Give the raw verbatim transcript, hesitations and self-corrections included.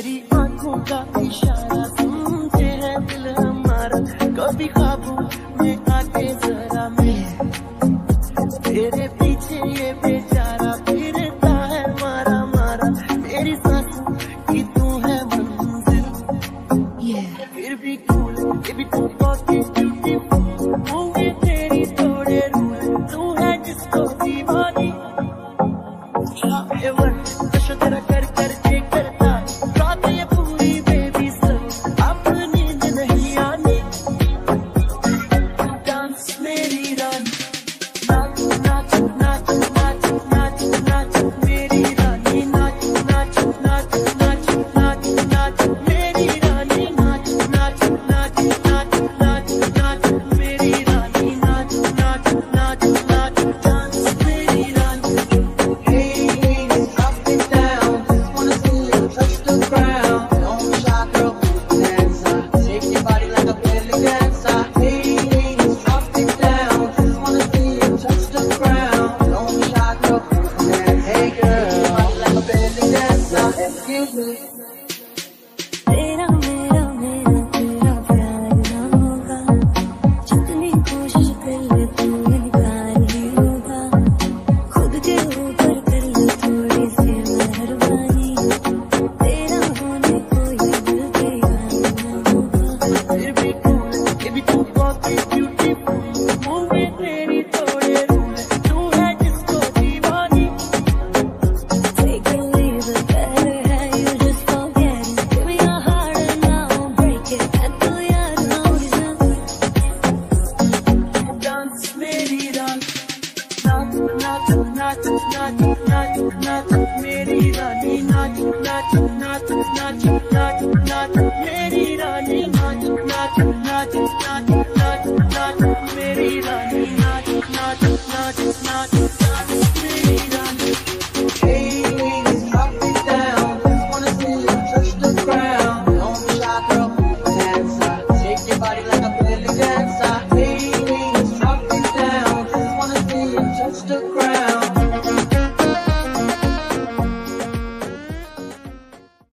तेरी आंखों का इशारा सुनते हैं दिल हमारा, कभी ख्वाबों में आके जरा मैं तेरे पीछे ये बेचारा फिरता है मारा मारा, मेरी सांसों की तू है मंजिल, फिर भी कूल ये भी तू बहुत ब्यूटीफुल, होंगे तेरी थोड़े रूल, तू है जिसको दीवानी नशा तेरा कर कर के करता रात ये पूरी बेबी सर, अब नींद नहीं आनी, डांस मेरी रानी, नाच नाच नाच नाच नाच नाच मेरी रानी, नाच नाच नाच नाच नाच नाच मेरी रानी, नाच नाच नाच नाच नाच नाच मेरी रानी, नाच नाच नाच नाच डांस मेरी रानी। तेरा मेरा मेरा तेरा प्यार ना होगा, जितनी कोशिश कर ले तू इनकार ही होगा, खुद के ऊपर कर ले थोड़ी सी मेहरबानी, तेरा होने को ये दिल तैयार ना होगा, फिर भी कूल ये भी तू बहुत ब्यूटीफुल, होंगे तेरी थोड़े रूल, तू है जिसको दीवानी, take a leave it better है you just forget it, give me your heart and I'll break it, and do ya know dance मेरी रानी, नाच नाच नाच नाच नाच नाच मेरी रानी, नाच नाच नाच नाच नाच नाच मेरी रानी।